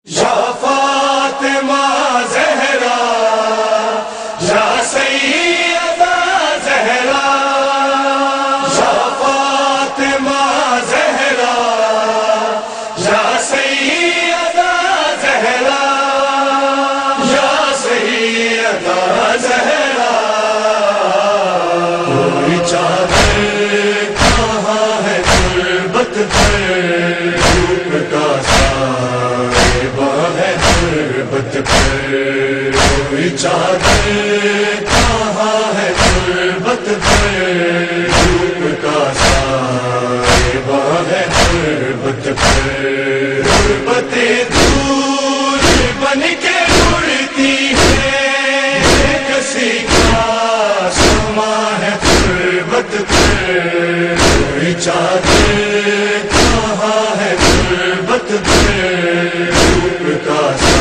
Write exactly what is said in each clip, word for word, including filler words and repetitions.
یا فاطمہ زہرا یا سیدہ زہرا یا فاطمہ زہرا یا سیدہ زہرا یا سیدہ زہرا کوئی چادر کہاں ہے تربت پر دھوپ کا تربت پر کوئی چادر کہاں ہے تربت پر دھوپ کا سایہ ہے تربت پر تربت دور بن کے اڑتی ہے کسی کا سما ہے تربت پر کوئی چادر کہاں ہے تربت پر دھوپ کا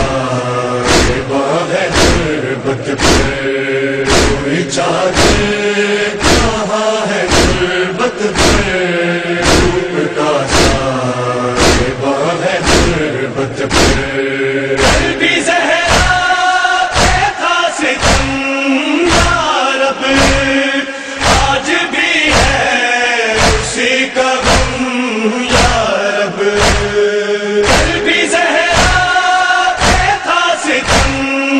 تربت پر کوئی چادر کہاں ہے تربت پر دھوپ کا سایہ ہے تربت پر قلبی زہرا پہ تھا ستم یا رب آج بھی ہے اسی کا غم یا رب قلبی زہرا پہ تھا ستم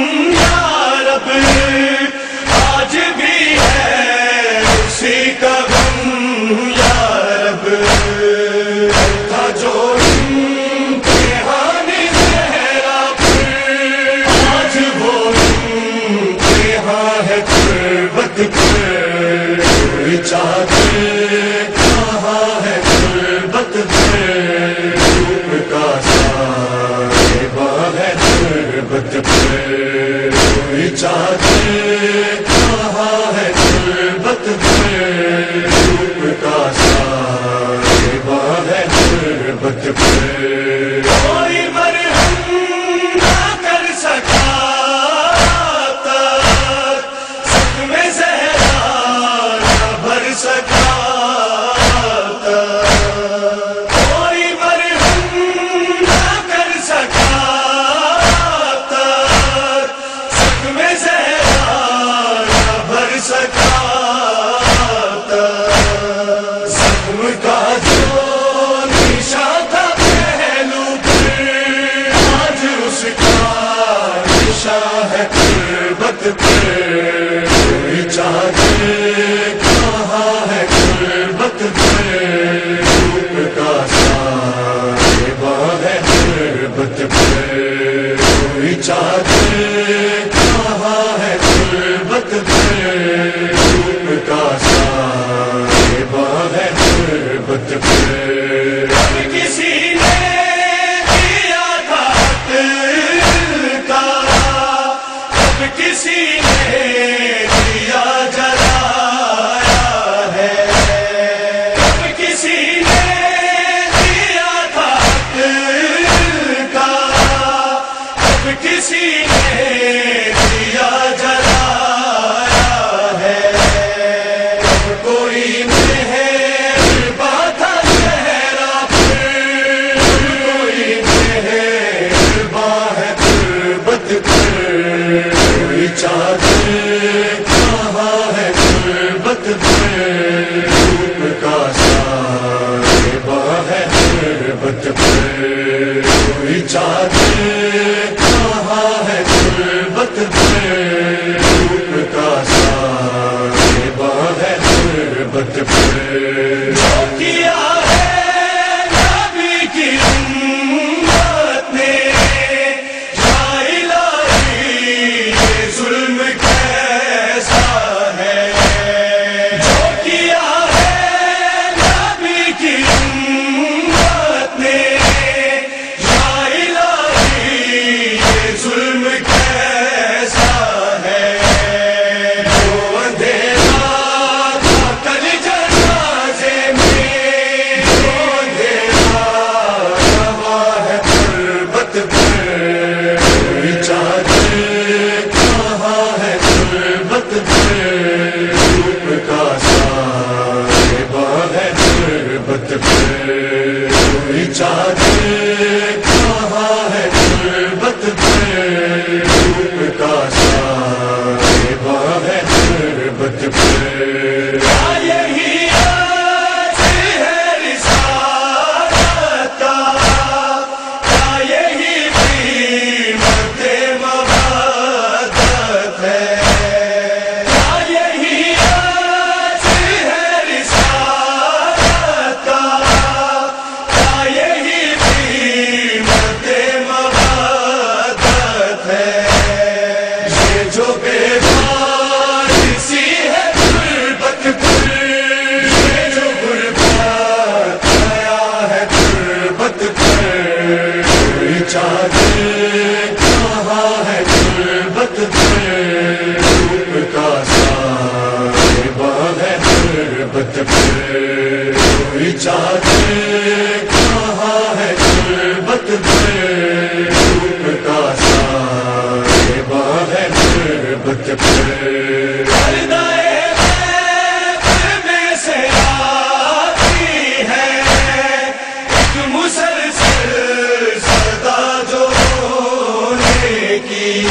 آج بھی ہے اسی کا غم یا رب تھا جو امتحان زہرا پر آج وہ امتحان ہے تربت پر کوئی چادر کہاں ہے تربت پر دھوپ کا سایہ ہے تربت پر کوئی چادر کہاں ہے تربت پر دھوپ کا سایہ ہے تربت پر کوئی مرہم نہ کر سکا زخم زہرا نہ بھر سکا کوئی مرہم نہ کر سکا زخم کا جو نشان تھا پہلو پر آج اس کا نشان ہے تربت پر کوئی چادر کہاں ہے تربت پر دھوپ کا سایہ ہے تربت پر کوئی چادر کہاں ہے تربت پر دھوپ کا سایہ ہے تربت پر کسی نے دیا تھا دل کا اب کسی نے دیا جلایا ہے اب کسی نے دیا تھا دل کا اب کسی نے دیا جلایا ہے کوئی مہرباں تھا زہرا پر کوئی مہرباں ہے تربت پر کوئی چادر کہاں ہے تربت پر دھوپ کا سایہ ہے تربت پر کوئی چادر کہاں ہے تربت پر دھوپ کا سایہ ہے تربت پر جو کیا ہے نبی کی امت نے یا الہی یہ ظلم کیسا ہے جو کیا ہے نبی کی امت نے یا الہی یہ ظلم کیسا ہے جو اندھیرا تھا کل جنازے میں جو اندھیرا روا ہے تربت پر کوئی چادر کہاں ہے تربت پر دھوپ کا سایہ ہے تربت پر کوئی چادر کہاں ہے چادر کہاں ہے غربت پر، دھوپ کا سائبہ ہے غربت پر. پردۂ غیب میں سے آتی ہے ایک مسلسل صدا جو رونے کی.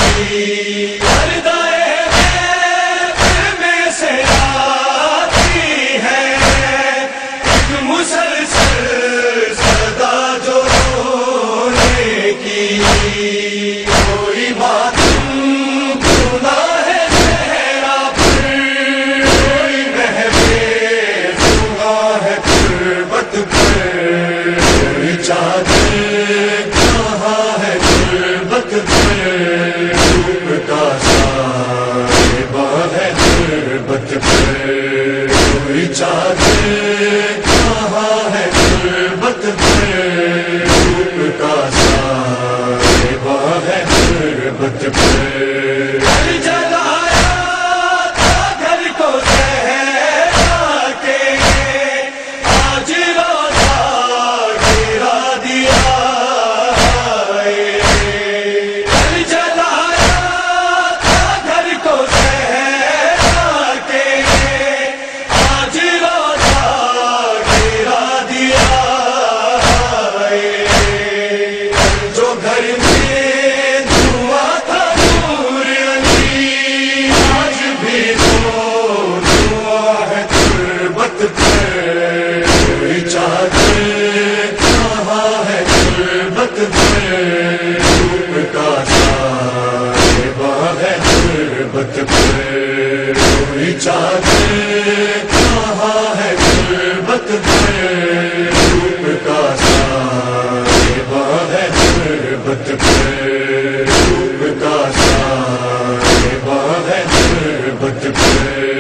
پردۂ غیب میں سے آتی ہے ایک مسلسل صدا جو رونے کی. کوئی بات سنا ہے چہرہ پر، کوئی محفل سنا ہے غربت پر. کوئی چادر کہاں ہے غربت پر، دھوپ کا سائبہ ہے غربت پر. کوئی چادر کہاں ہے غربت پر، دھوپ کا سائبہ ہے غربت پر. گھر جلایا تھا گھر کو صحرا کے، آج روزہ گرا دیا ہے. گھر جلایا تھا گھر کو صحرا کے، آج روزہ گرا دیا ہے. جو گھر میں دھواں تھا نور علی، آج بھی تو دھواں ہے غربت پر. کوئی چادر کہاں ہے غربت پر، دھوپ کا سائبہ ہے غربت پر. کوئی چادر کہاں ہے غربت پر، دھوپ کا سائبہ ہے غربت پر. دھوپ کا سائبہ ہے غربت پر.